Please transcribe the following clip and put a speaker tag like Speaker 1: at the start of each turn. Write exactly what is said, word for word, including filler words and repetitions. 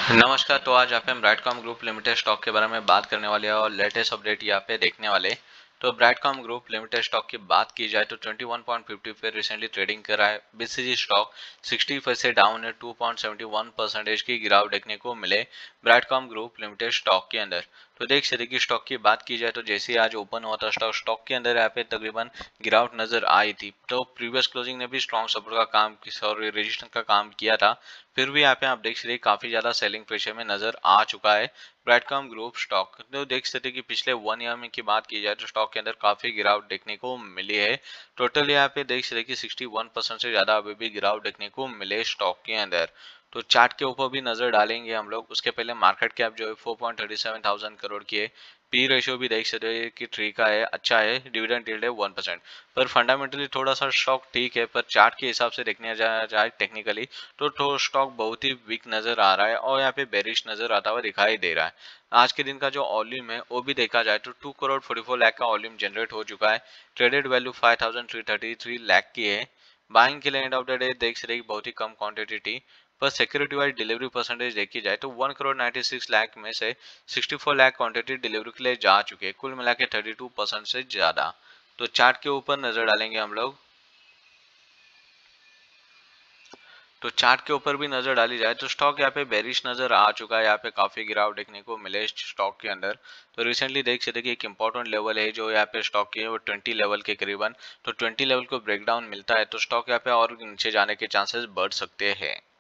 Speaker 1: नमस्कार। तो आज यहाँ पे हम ब्राइटकॉम ग्रुप लिमिटेड स्टॉक के बारे में बात करने वाले हैं और लेटेस्ट अपडेट यहाँ पे देखने वाले। तो ब्राइटकॉम ग्रुप लिमिटेड स्टॉक की बात की जाए तो इक्कीस पॉइंट फिफ्टी पे रिसेंटली ट्रेडिंग कर रहा है। बीसीजी स्टॉक साठ पैसे डाउन है, two point seven one percentage की गिरावट देखने को मिले ब्राइटकॉम ग्रुप लिमिटेड स्टॉक के अंदर। तो देख सकते कि स्टॉक की बात की जाए तो जैसे ही आज ओपन हुआ था स्टॉक स्टॉक के अंदर यहाँ पे तकरीबन गिरावट नजर आई थी। तो प्रीवियस क्लोजिंग ने भी स्ट्रॉन्ग सपोर्ट का काम और रेजिस्टेंस का काम किया था, फिर भी यहाँ पे आप देख सकते काफी ज्यादा सेलिंग प्रेशर में नजर आ चुका है ब्राइटकॉम ग्रुप स्टॉक। तो देख सकते कि पिछले वन ईयर में की बात की जाए तो स्टॉक के अंदर काफी गिरावट देखने को मिली है। टोटल यहाँ पे देख सकते कि सिक्सटी वन परसेंट से ज्यादा अभी भी गिरावट देखने को मिले स्टॉक के अंदर। तो चार्ट के ऊपर भी नजर डालेंगे हम लोग। उसके पहले मार्केट कैप जो है four point thirty seven thousand crore की है। पी रेशियो भी देख सकते हैं कि थ्री का है, अच्छा है। डिविडेंड यील्ड है वन परसेंट। पर फंडामेंटली थोड़ा सा स्टॉक ठीक है, पर चार्ट के हिसाब से देखने जाए टेक्निकली तो, तो स्टॉक बहुत ही वीक नजर आ रहा है और यहाँ पे बेरिश नजर आता हुआ दिखाई दे रहा है। आज के दिन का जो वॉल्यूम है वो भी देखा जाए तो two crore forty four lakh का वॉल्यूम जनरेट हो चुका है। Traded value five thousand three thirty three lakh की है। बाइंग के लिए एंड ऑफ द डे देख सकते बहुत ही कम क्वांटिटी थी। पर सिक्योरिटी वाइज डिलीवरी परसेंटेज देखी जाए तो one crore ninety six lakh में से sixty four lakh quantity delivery के लिए जा चुके हैं, कुल मिला के थर्टी टू परसेंट से ज्यादा। तो चार्ट के ऊपर नजर डालेंगे हम लोग। तो चार्ट के ऊपर भी नजर डाली जाए तो स्टॉक यहाँ पे बेरिश नजर आ चुका है। यहाँ पे काफी गिरावट देखने को मिले स्टॉक के अंदर। तो रिसेंटली देख सकते कि एक इंपॉर्टेंट लेवल है जो यहाँ पे स्टॉक की है वो ट्वेंटी लेवल के करीबन। तो ट्वेंटी लेवल को ब्रेकडाउन मिलता है तो स्टॉक यहाँ पे और नीचे जाने के चांसेस बढ़ सकते हैं।